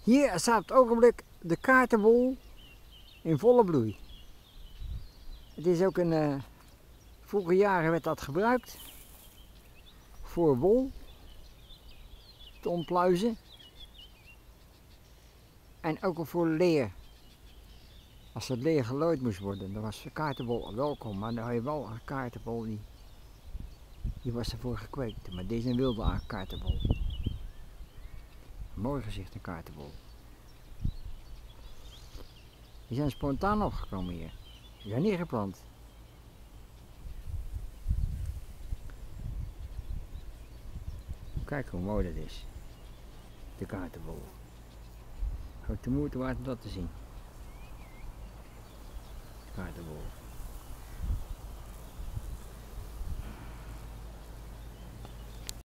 Hier staat op het ogenblik de kaartenbol in volle bloei. Het is ook een, vroege jaren werd dat gebruikt voor wol te ontpluizen en ook voor leer. Als het leer gelooid moest worden, dan was de kaartenbol welkom, maar dan had je wel een kaartenbol die was ervoor gekweekt. Maar dit is een wilde kaartenbol. Mooi gezicht, een kaartenbol. Die zijn spontaan opgekomen hier. Die zijn niet geplant. Kijk hoe mooi dat is. De kaartenbol. Ook de moeite waard om dat te zien. De kaartenbol.